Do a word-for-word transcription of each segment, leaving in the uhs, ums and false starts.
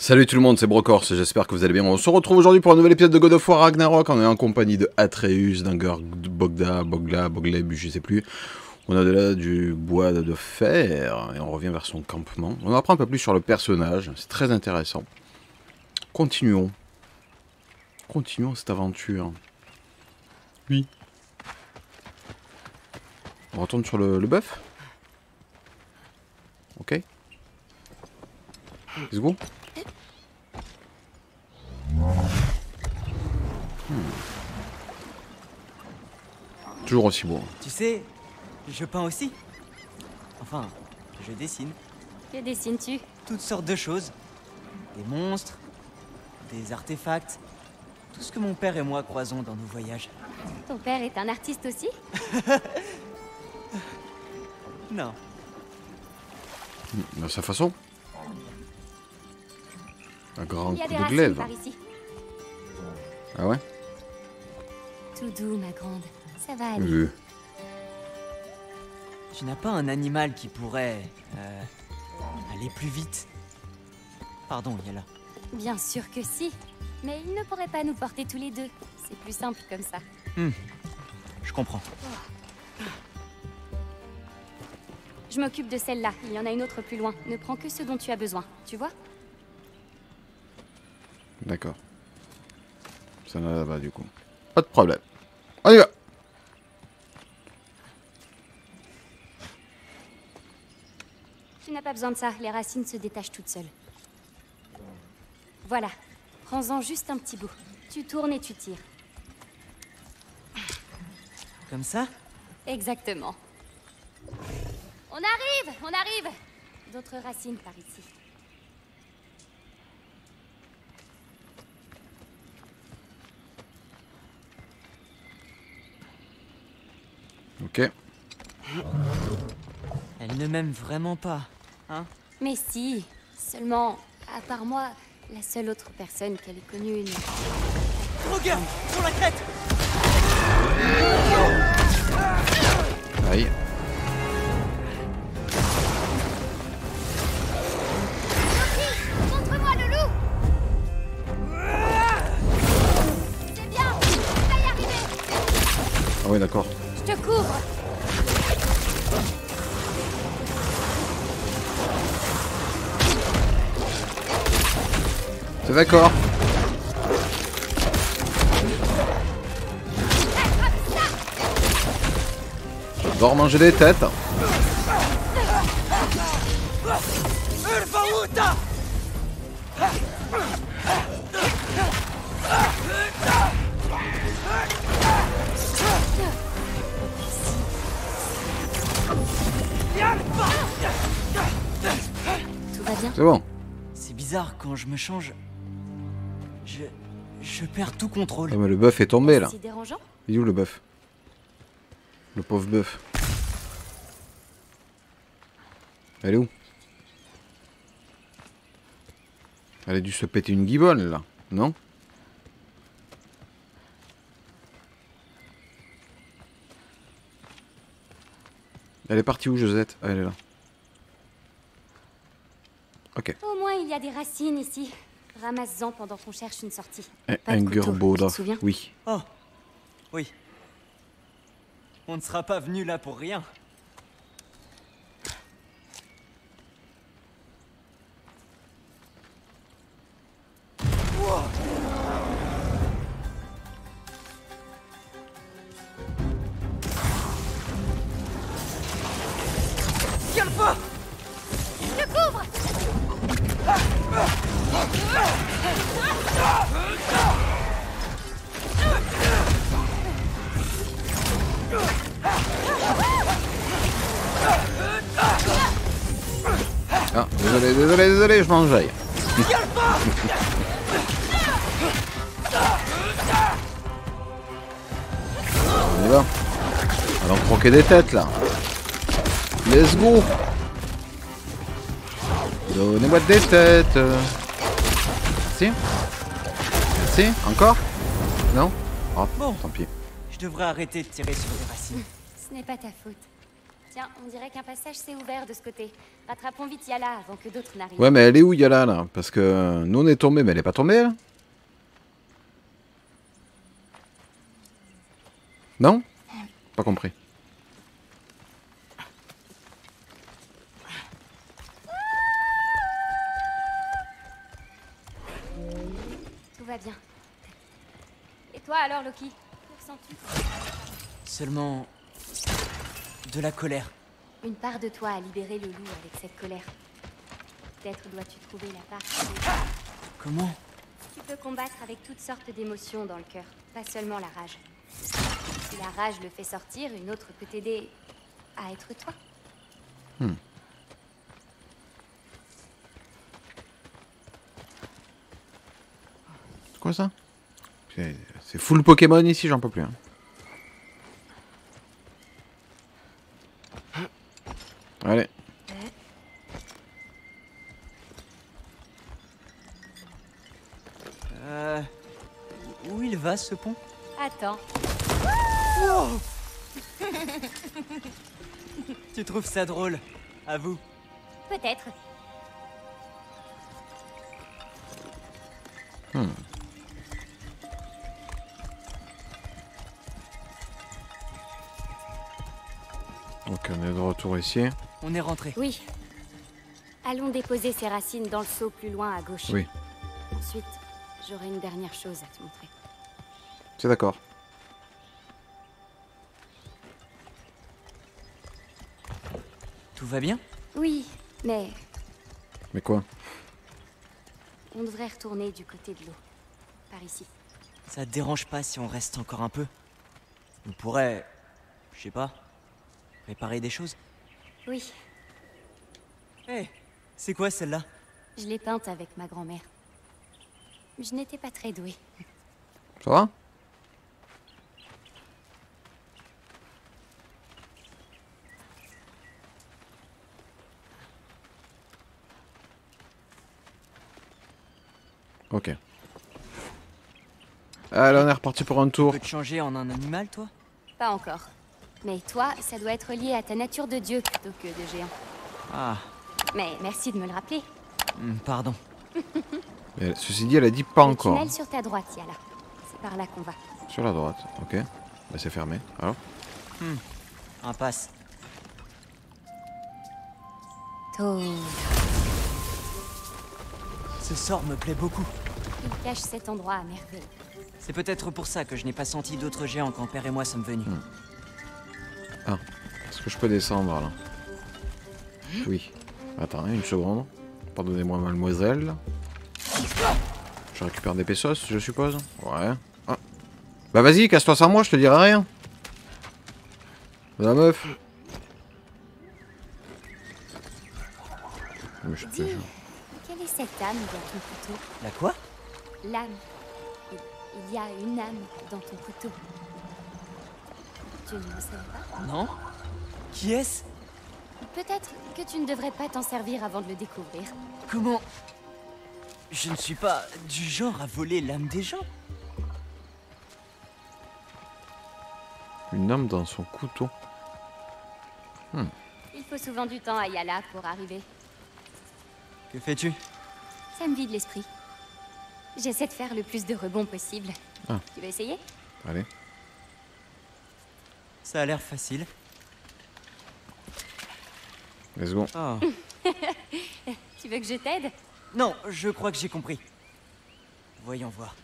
Salut tout le monde, c'est Brocors, j'espère que vous allez bien. On se retrouve aujourd'hui pour un nouvel épisode de God of War Ragnarok. On est en compagnie de Atreus, d'Anger, de Bogda, Bogla, Bogleb, je sais plus. On a de là du bois de fer et on revient vers son campement. On apprend un peu plus sur le personnage, c'est très intéressant. Continuons. Continuons cette aventure. Oui. On retourne sur le, le bœuf. Ok. Let's go. Hmm. Toujours aussi beau. Tu sais, je peins aussi. Enfin, je dessine. Que dessines-tu? Toutes sortes de choses. Des monstres, des artefacts. Tout ce que mon père et moi croisons dans nos voyages. Ton père est un artiste aussi? Non. De sa façon. Un grand Il y a coup des de racines glaive. par ici. Ah ouais? Tout doux, ma grande. Ça va aller. Euh. Tu n'as pas un animal qui pourrait... Euh, aller plus vite? Pardon, Yala. Bien sûr que si. Mais il ne pourrait pas nous porter tous les deux. C'est plus simple comme ça. Hmm. Je comprends. Je m'occupe de celle-là. Il y en a une autre plus loin. Ne prends que ce dont tu as besoin. Tu vois? D'accord. Ça en a là-bas du coup. Pas de problème. On y va. Tu n'as pas besoin de ça. Les racines se détachent toutes seules. Voilà. Prends-en juste un petit bout. Tu tournes et tu tires. Comme ça? Exactement. On arrive! On arrive! D'autres racines par ici. Ok. Elle ne m'aime vraiment pas, hein? Mais si, seulement, à part moi, la seule autre personne qu'elle ait connue une... Roger, sur la crête! Aïe. Montre-moi le loup! C'est bien, tu vas y arriver! Ah ouais, d'accord. Je te couvre! C'est d'accord. J'adore manger des têtes. Tout va bien? C'est bon. C'est bizarre, quand je me change... Je... Je perds tout contrôle. Ah mais le bœuf est tombé là. C'est dérangeant? Il est où le bœuf? Le pauvre bœuf. Elle est où? Elle a dû se péter une guibole là, non? Elle est partie où, Josette? Ah, elle est là. Ok. Au moins, il y a des racines ici. Ramasse-en pendant qu'on cherche une sortie. Un Pas de couteau, Angerboda. tu te souviens? Oui. Oh, oui. On ne sera pas venu là pour rien. Wow. Tiens le feu! Je te couvre! Ah, désolé, désolé, désolé, je m'enjaille. On y va. Allons croquer des têtes là. Let's go. Donnez-moi des têtes. Si. Si, encore. Non. Oh, Bon. tant pis. Je devrais arrêter de tirer sur les racines. Ce n'est pas ta faute. Tiens, on dirait qu'un passage s'est ouvert de ce côté. Rattrapons vite Yala avant que d'autres n'arrivent. Ouais, mais elle est où Yala là? Parce que euh, nous on est tombé, mais elle est pas tombée elle? Non? Pas compris. Tout va bien. Et toi alors, Loki? Que ressens-tu? Seulement... de la colère. Une part de toi a libéré le loup avec cette colère. Peut-être dois-tu trouver la part qui... Comment? Tu peux combattre avec toutes sortes d'émotions dans le cœur, pas seulement la rage. Si la rage le fait sortir, une autre peut t'aider à être toi. Hmm. C'est quoi ça? C'est c'est full Pokémon ici, j'en peux plus. Hein. Allez. Euh... Où il va ce pont? Attends. Wow. Tu trouves ça drôle? Avoue. Peut-être. Hmm. Donc on est de retour ici. On est rentré. Oui. Allons déposer ces racines dans le seau plus loin à gauche. Oui. Ensuite, j'aurai une dernière chose à te montrer. C'est d'accord. Tout va bien? Oui, mais Mais quoi? on devrait retourner du côté de l'eau. Par ici. Ça te dérange pas si on reste encore un peu? On pourrait... je sais pas... réparer des choses? Oui, Hé, c'est quoi celle-là? je l'ai peinte avec ma grand-mère. Je n'étais pas très douée. Ça va? Ok. Allez, on est reparti pour un Tu tour. peux te changer en un animal, toi? Pas encore. Mais toi, ça doit être lié à ta nature de dieu plutôt que de géant. Ah, Mais merci de me le rappeler. hmm, pardon. Mais ceci dit, elle a dit pas Le encore. tunnel sur ta droite, Yala. C'est par là qu'on va. Sur la droite, ok. Bah c'est fermé. Alors? Hmm, impasse. Oh. Ce sort me plaît beaucoup. Il cache cet endroit à merveille. C'est peut-être pour ça que je n'ai pas senti d'autres géants quand Père et moi sommes venus. Hmm. Ah, est-ce que je peux descendre là? Oui. Attends, une seconde. Pardonnez-moi, mademoiselle. Je récupère des pesos, je suppose. Ouais. Ah. Bah vas-y, casse-toi sans moi, je te dirai rien. La meuf. Mais je te Dis, jure. quelle est cette âme dans ton couteau? La quoi? L'âme. Il, il y a une âme dans ton couteau. Tu ne le savais pas? Non? Qui est-ce? Peut-être que tu ne devrais pas t'en servir avant de le découvrir. Comment? Je ne suis pas du genre à voler l'âme des gens. Une âme dans son couteau. Hmm. Il faut souvent du temps à Yala pour arriver. Que fais-tu? Ça me vide l'esprit. J'essaie de faire le plus de rebonds possible. Ah. Tu veux essayer? Allez. Ça a l'air facile. Let's go. Oh. Tu veux que je t'aide? Non, je crois que j'ai compris. Voyons voir.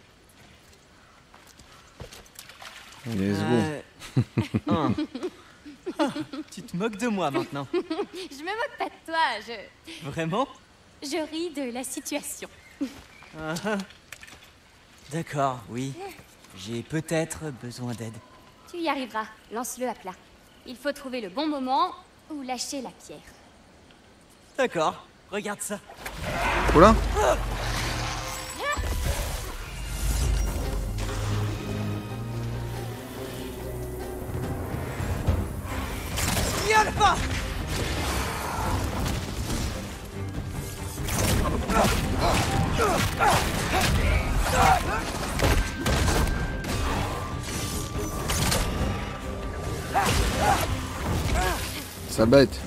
Let's go. Euh, un. Ah, tu te moques de moi maintenant. Je me moque pas de toi, je... Vraiment? Je ris de la situation. Ah, ah. D'accord, oui. J'ai peut-être besoin d'aide. Tu y arriveras, lance-le à plat. Il faut trouver le bon moment ou lâcher la pierre. D'accord, regarde ça. Oula. Y a le pas! Sale bête.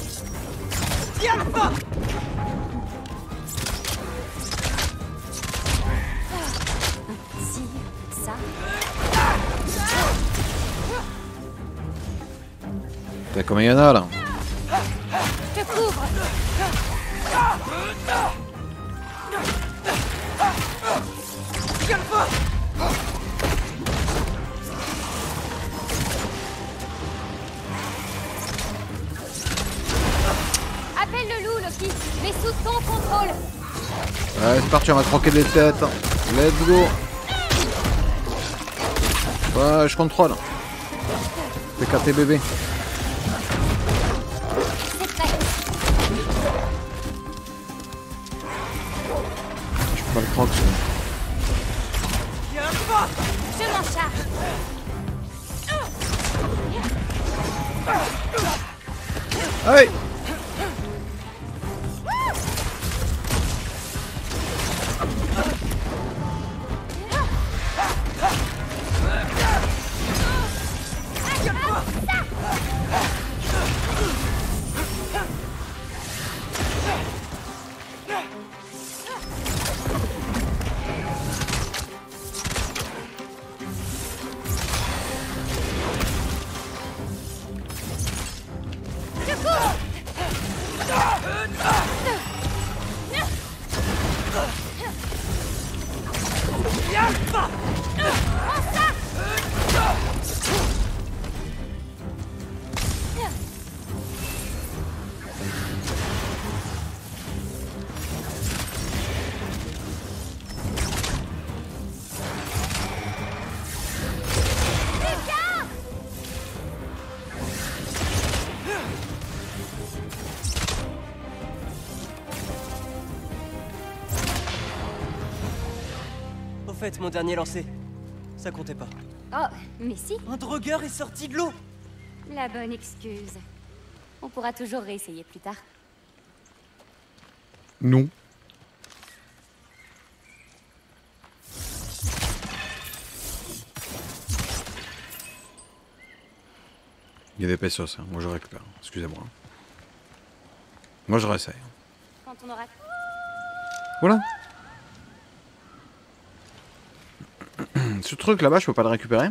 Si, ça. T'as combien il y en a là? Je te couvre. Appelle le loup, Loki, mais sous ton contrôle. Ouais, c'est parti, on va croquer des têtes. Let's go. Ouais, je contrôle. P K T bébé. C'est prêt. Je peux pas le croque. Je m'en charge. Allez. Au fait, mon dernier lancé, ça comptait pas. Oh, mais si, Un drogueur est sorti de l'eau. la bonne excuse. On pourra toujours réessayer plus tard. Non. Il y a des pesos, hein. Moi je récupère. Excusez-moi. Moi je réessaye. Quand on aura... Voilà. Ce truc là-bas, je peux pas le récupérer.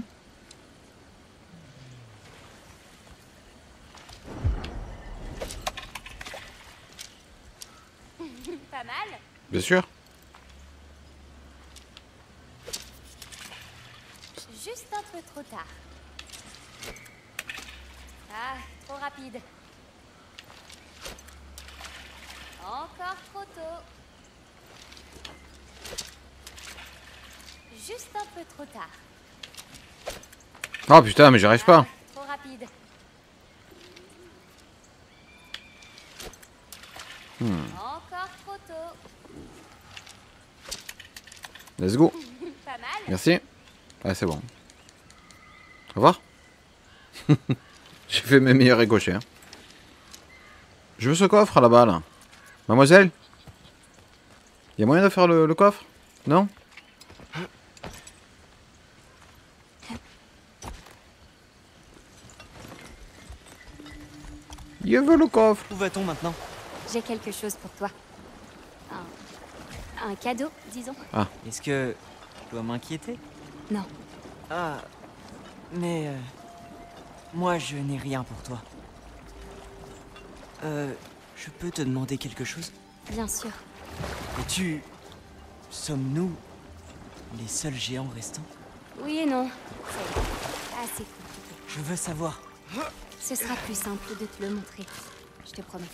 Pas mal. Bien sûr. Juste un peu trop tard. Ah, trop rapide. Encore trop tôt. Juste un peu trop tard. Oh putain, mais j'y arrive pas. Ah, trop rapide. Hmm. Encore trop tôt. Let's go. Pas mal. Merci. Ah, c'est bon. Au revoir. J'ai fait mes meilleurs ricochets. Hein. Je veux ce coffre là-bas, là. Mademoiselle? Il y a moyen de faire le, le coffre? Non? Je veux le coffre. Où va-t-on maintenant? J'ai quelque chose pour toi. Un, un cadeau, disons. Est-ce que je dois m'inquiéter? Non. Ah, mais euh, moi je n'ai rien pour toi. Euh, je peux te demander quelque chose? Bien sûr. Es-tu... Sommes-nous les seuls géants restants? Oui et non. C'est assez compliqué. Je veux savoir. Ce sera plus simple de te le montrer. Je te promets.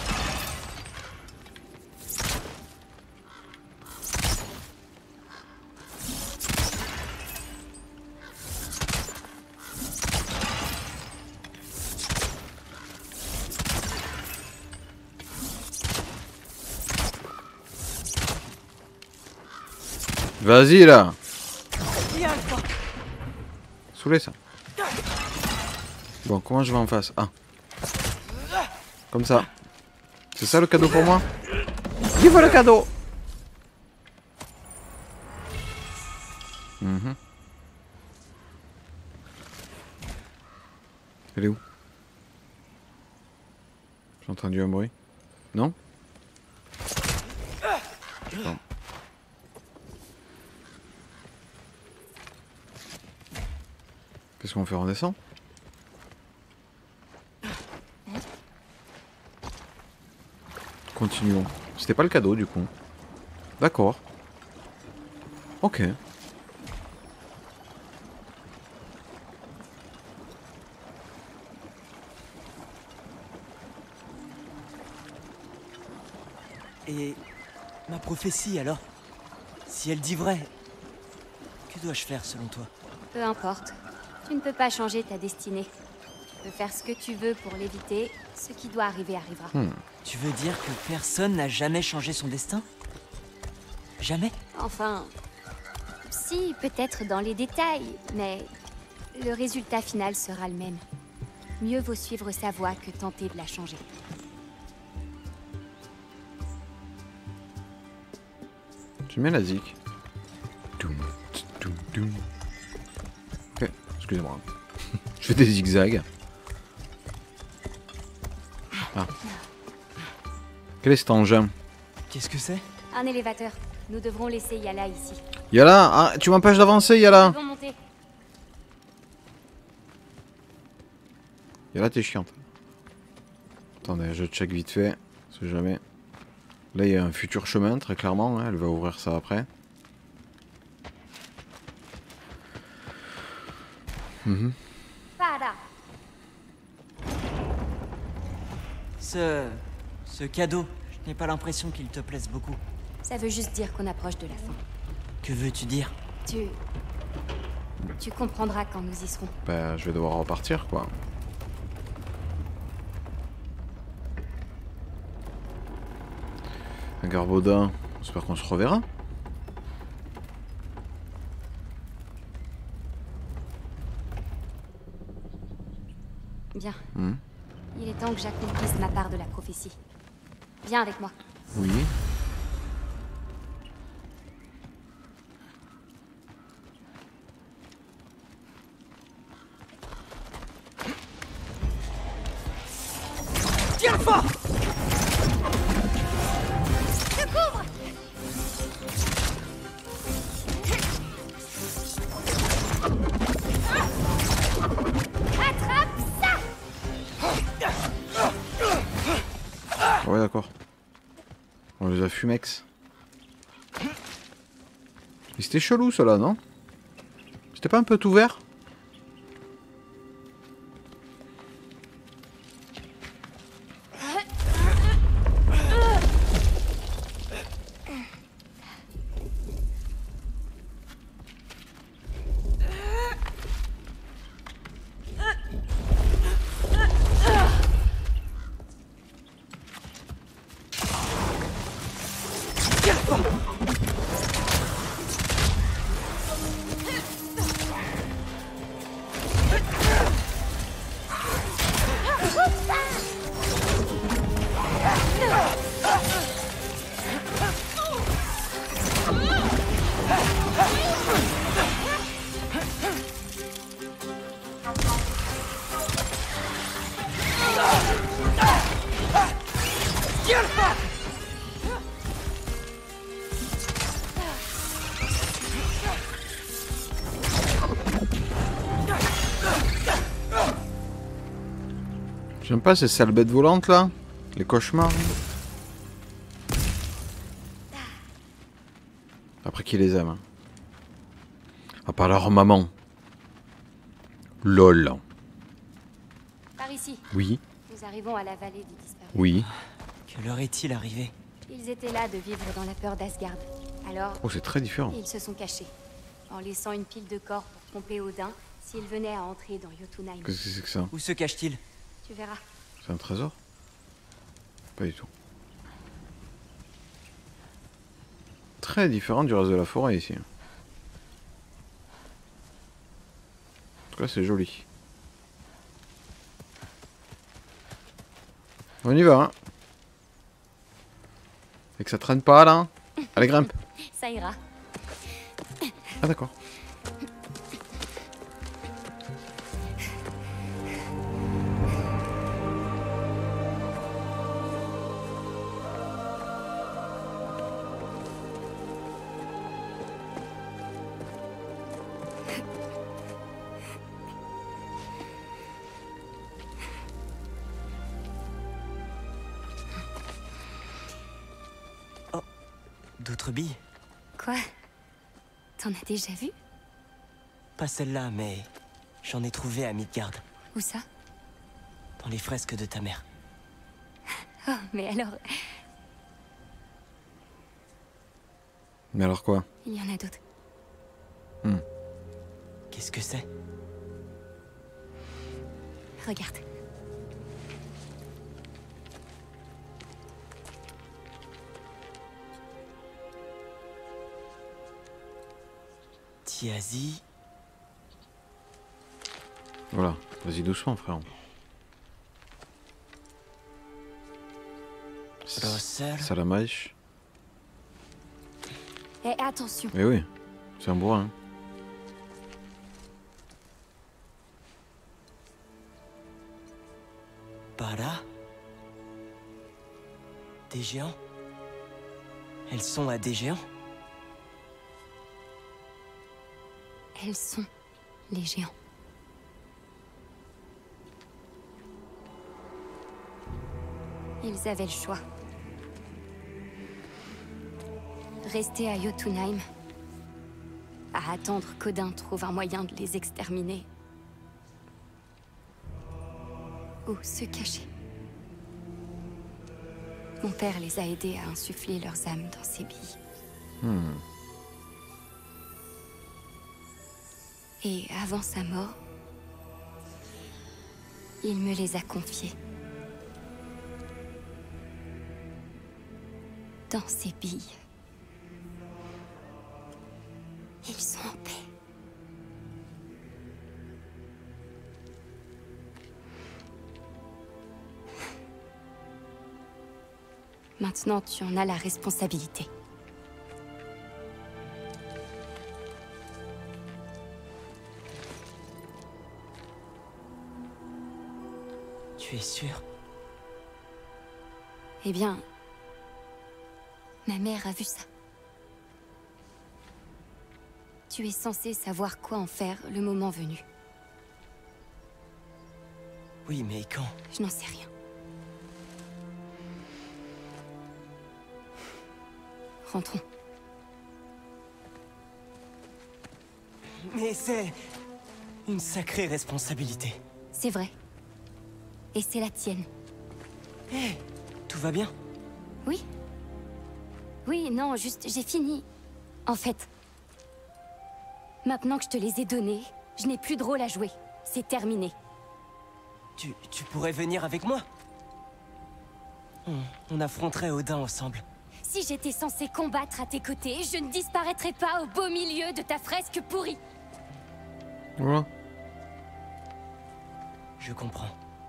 Vas-y là. Soulez ça. Bon, comment je vais en face? Ah. Comme ça. C'est ça le cadeau pour moi? Qui veut le cadeau? Mhm. Elle est où? J'ai entendu un bruit. Non? Non. Qu'est-ce qu'on fait? On descend? Continuons. C'était pas le cadeau du coup. D'accord. Ok. Et ma prophétie alors? Si elle dit vrai, que dois-je faire selon toi? Peu importe. Tu ne peux pas changer ta destinée. Tu peux faire ce que tu veux pour l'éviter. Ce qui doit arriver arrivera. Hmm. Tu veux dire que personne n'a jamais changé son destin? Jamais? Enfin... Si, peut-être dans les détails, mais... le résultat final sera le même. Mieux vaut suivre sa voie que tenter de la changer. Tu mets la zik. Doum, doum, doum. Ok, excusez-moi. Je fais des zigzags. Ah. Quel est cet engin? Qu'est-ce que c'est? Un élévateur. Nous devrons laisser Yala ici. Yala, ah, tu m'empêches d'avancer, Yala. Nous devons monter. Yala, t'es chiante. Attendez, je check vite fait. On sait jamais. Là, il y a un futur chemin, très clairement. Hein, elle va ouvrir ça après. Mm-hmm. Para. Ce... ce cadeau, je n'ai pas l'impression qu'il te plaise beaucoup. Ça veut juste dire qu'on approche de la fin. Que veux-tu dire? Tu... Tu comprendras quand nous y serons. Bah, je vais devoir repartir, quoi. Un Garbaudin, j'espère qu'on se reverra. Bien. Mmh. Il est temps que j'accomplisse ma part de la prophétie. Viens avec moi. Oui. Tiens fort! Ouais, d'accord. On les a fumex. Mais c'était chelou, cela, non? C'était pas un peu tout vert? J'aime pas ces sales bêtes volantes là. Les cauchemars. Après qui les aime hein. À part leur maman. Lol. Par ici. Oui. Nous arrivons à la vallée des disparus. Oui. Que leur est-il arrivé? Ils étaient là de vivre dans la peur d'Asgard. Alors, Oh, c'est très différent. ils se sont cachés. En laissant une pile de corps pour tromper Odin s'il venait à entrer dans Jotunheim. Qu'est-ce que c'est que ça? Où se cache-t-il? Tu verras. C'est un trésor? Pas du tout. Très différent du reste de la forêt ici. En tout cas, c'est joli. On y va, hein. Et que ça traîne pas là. Allez, grimpe. Ça ira. Ah d'accord. d'autres billes. Quoi? T'en as déjà vu? Pas celle-là, mais j'en ai trouvé à Midgard, Où ça? dans les fresques de ta mère. Oh, mais alors, Mais alors quoi? il y en a d'autres. Hmm. Qu'est-ce que c'est? Regarde. Tiazi. Voilà, vas-y doucement frère. Rossel. Salamèche. Eh, attention. Mais oui, c'est un bourrin. Para. Des géants? Elles sont à des géants? Elles sont les géants. Ils avaient le choix. Rester à Jotunheim, à attendre qu'Odin trouve un moyen de les exterminer. Ou se cacher. Mon père les a aidés à insuffler leurs âmes dans ses billes. Hmm. Et avant sa mort, il me les a confiés. Dans ses billes. Ils sont en paix. Maintenant, tu en as la responsabilité. Tu es sûr? Eh bien, ma mère a vu ça. Tu es censé savoir quoi en faire le moment venu. Oui, mais quand? Je n'en sais rien. Rentrons. Mais c'est une sacrée responsabilité. C'est vrai. Et c'est la tienne. Hé, tout va bien? Oui. Oui, non, juste, j'ai fini. En fait, maintenant que je te les ai donnés, je n'ai plus de rôle à jouer. C'est terminé. Tu, tu pourrais venir avec moi? On, on affronterait Odin ensemble. Si j'étais censée combattre à tes côtés, je ne disparaîtrais pas au beau milieu de ta fresque pourrie. Voilà. Je comprends.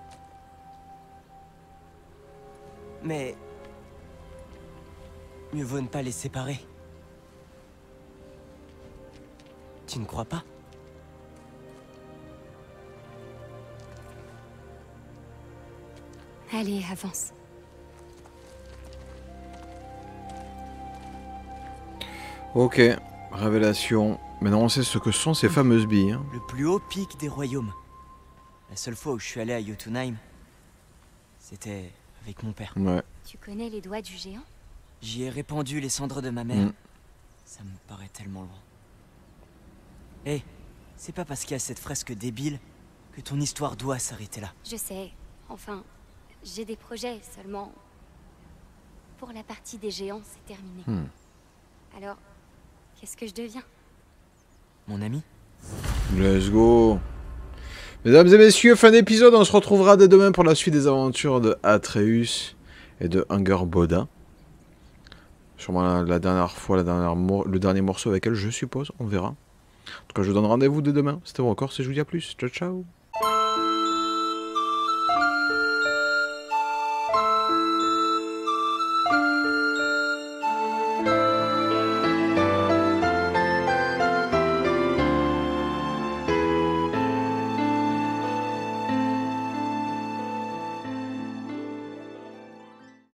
Mais... mieux vaut ne pas les séparer. Tu ne crois pas? Allez, avance. Ok, révélation. Maintenant on sait ce que sont ces fameuses billes. Hein. Le plus haut pic des royaumes. La seule fois où je suis allé à Jotunheim, c'était avec mon père. Ouais. Tu connais les doigts du géant? J'y ai répandu les cendres de ma mère. Mm. Ça me paraît tellement loin. Hé, c'est pas parce qu'il y a cette fresque débile que ton histoire doit s'arrêter là. Je sais. Enfin, j'ai des projets seulement. Pour la partie des géants, c'est terminé. Hmm. Alors, qu'est-ce que je deviens? Mon ami? Let's go. Mesdames et messieurs, fin d'épisode. On se retrouvera dès demain pour la suite des aventures de Atreus et de Angerboda. Sûrement la, la dernière fois, la dernière le dernier morceau avec elle, je suppose. On verra. En tout cas, je vous donne rendez-vous dès demain. C'était bon encore, c'est je vous dis à plus. Ciao, ciao.